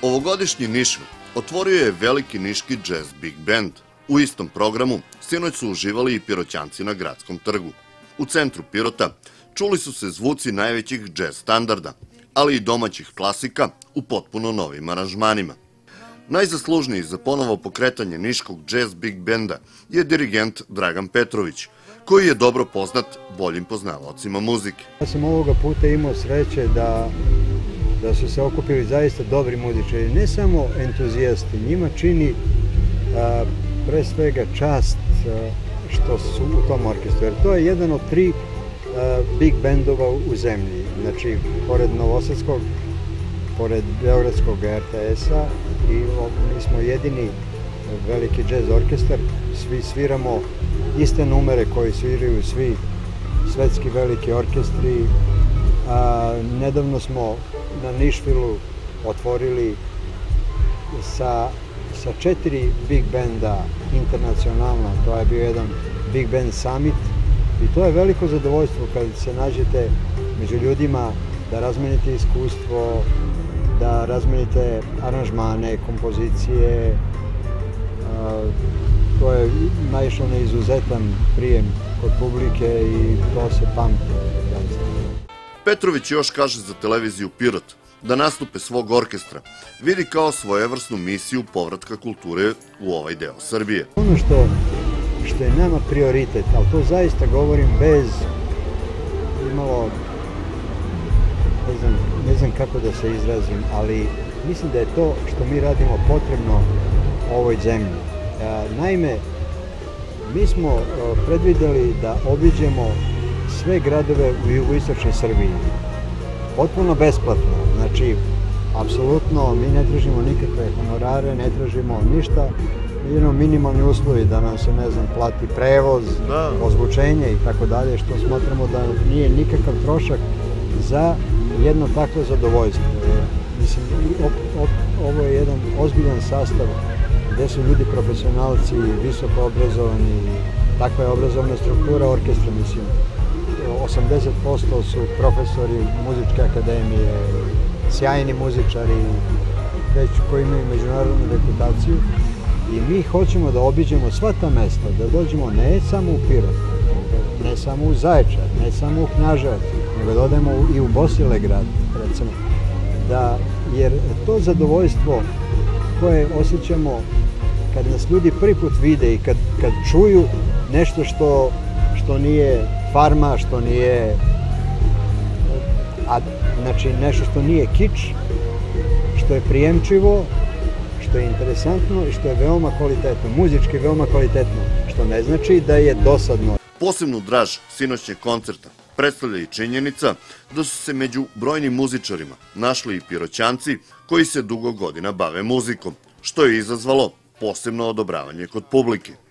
Ovogodišnji Nišvil otvorio je veliki niški džez big band. U istom programu sinoć su uživali i Piroćanci na Gradskom trgu. U centru Pirota čuli su se zvuci najvećih džez standarda, ali i domaćih klasika u potpuno novim aranžmanima. Najzaslužniji za ponovo pokretanje niškog džez big benda je dirigent Dragan Petrović, koji je dobro poznat boljim poznavaocima muzike. Ja sam ovoga puta imao sreće da su se okupili zaista dobri muzičari, ne samo entuzijasti. Njima čini pre svega čast što su u tom orkestru, jer to je jedan od 3 big bendova u zemlji. Znači, pored Novosadskog, pored Beogradskog RTS-a, i mi smo jedini veliki džez orkestar, svi sviramo iste numere koje sviraju svi svetski veliki orkestri. Nedavno smo na Nišvilu otvorili sa 4 big benda internacionalna. To je bio jedan big band summit i to je veliko zadovoljstvo kad se nađete među ljudima, da razmenite iskustvo, da razmenite aranžmane, kompozicije. To je naišlo na izuzetan prijem kod publike i to se pamti. Petrović još kaže za televiziju Pirot da nastupe svog orkestra vidi kao svojevrsnu misiju povratka kulture u ovaj deo Srbije. Ono što je nama prioritet, ali to zaista govorim bez imalo, ne znam kako da se izrazim, ali mislim da je to što mi radimo potrebno ovoj zemlji. Naime, mi smo predvideli da obiđemo sve gradove u jugoistočnoj Srbiji. Potpuno besplatno, znači, apsolutno, mi ne tražimo nikakve honorare, ne tražimo ništa, jedino minimalni uslovi da nam se, ne znam, plati prevoz, ozvučenje i tako dalje, što smatramo da nije nikakav trošak za jedno takvo zadovoljstvo. Mislim, ovo je jedan ozbiljan sastav gde su ljudi profesionalci, visoko obrazovani, takva je obrazovna struktura orkestra, mislim. 80% su profesori muzičke akademije, sjajni muzičari, već koji imaju međunarodnu reputaciju, i mi hoćemo da obiđemo sva ta mesta, da dođemo ne samo u Pirot, ne samo u Zaječar, ne samo u Knjaževac, nego da odemo i u Bosilegrad, recimo, jer to zadovoljstvo koje osjećamo kad nas ljudi prvi put vide i kad čuju nešto što nije farma, što nije, znači nešto što nije kič, što je prijemčivo, što je interesantno i što je veoma kvalitetno, muzički veoma kvalitetno, što ne znači da je dosadno. Posebnu draž sinoćnjeg koncerta predstavlja i činjenica da su se među brojnim muzičarima našli i Piroćanci koji se dugo godina bave muzikom, što je izazvalo posebno odobravanje kod publike.